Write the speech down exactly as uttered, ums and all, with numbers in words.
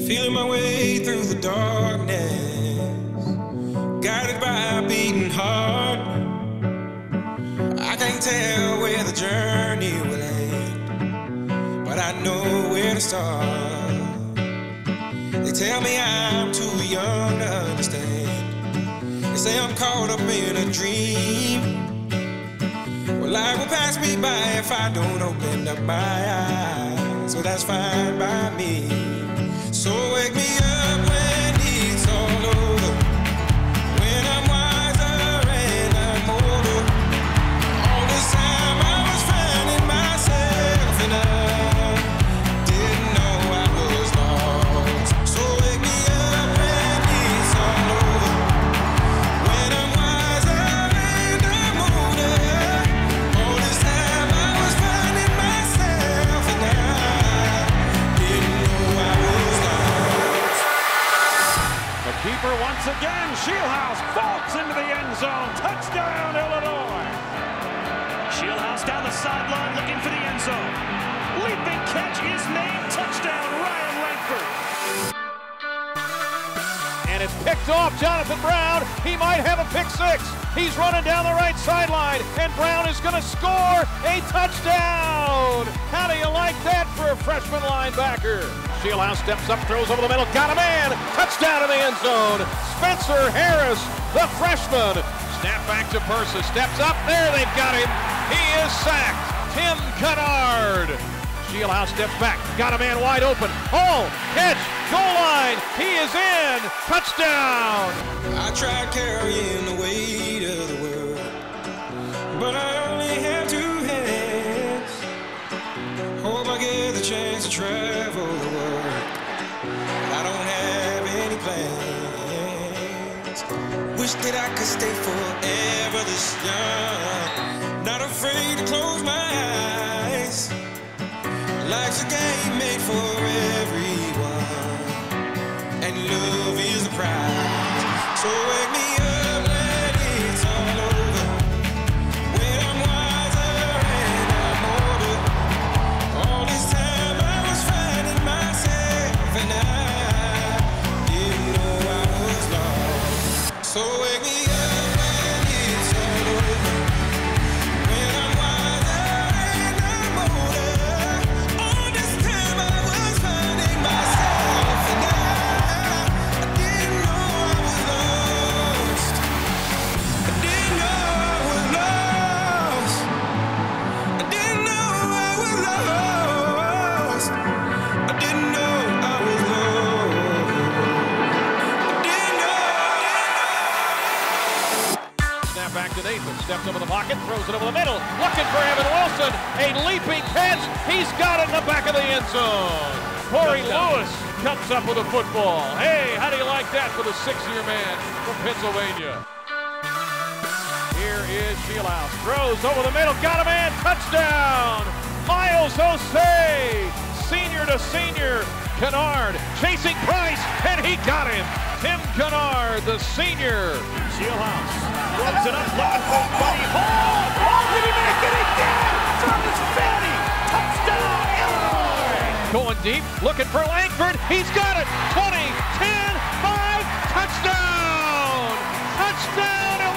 Feeling my way through the darkness, guided by a beating heart. I can't tell where the journey will end, but I know where to start. They tell me I'm too young to understand. They say I'm caught up in a dream. Well, life will pass me by if I don't open up my eyes. So that's fine by me. So wake me up when it's all over, when I'm wiser and I'm older. All this time I was finding myself and I didn't know I was lost. So wake me up when it's all over, when I'm wiser and I'm older. All this time I was finding myself and I didn't know I was lost. The keeper once again, Shieldhouse vaults into the end zone. Touchdown, Illinois. Shieldhouse down the sideline looking for the end zone. Leaping catch is made. Touchdown, Ryan Langford. And it's picked off. Jonathan Brown, he might have a pick six. He's running down the right sideline, and Brown is going to score a touchdown. How do you like that for a freshman linebacker? Shieldhouse steps up, throws over the middle, got a man. Touchdown in the end zone. Spencer Harris, the freshman. Snap back to Persis, steps up, there they've got him. He is sacked. Tim Kennard. Shieldhouse steps back, got a man wide open. Hall, catch, goal line, he is in. Touchdown. I tried carrying the weight of the world, but I only have two hands. Hope I get the chance to travel the world. I don't have any plans. Wish that I could stay forever this young, not afraid to close my eyes. Life's a game made for everyone, and love is the prize. So wake me up when it's all over, when I'm wiser and I'm older. All this time I was finding myself and I didn't know I was lost. So wake me up when it's all over, when I'm wiser and I'm older. All this time I was finding myself and I, I didn't know I was lost. I didn't know I was lost. I didn't know I was lost. I didn't know I was lost. I didn't know. Snap back to Nathan, steps over the pocket, throws it over the middle, looking for Evan Wilson, a leaping catch, he's got it in the back of the end zone. Corey Lewis comes up with a football. Hey, how do you like that for the six-year man from Pennsylvania? Here is Shieldhouse, throws over the middle, got a man, touchdown! Miles Osei, senior to senior. Kennard chasing Price, and he got him. Tim Kennard, the senior. Shieldhouse runs it up looking for Buddy Hall. Oh, did he make it? He did! Thomas Fanny. Touchdown, Illinois. Going deep, looking for Langford. He's got it. twenty, ten, five, touchdown! Touchdown,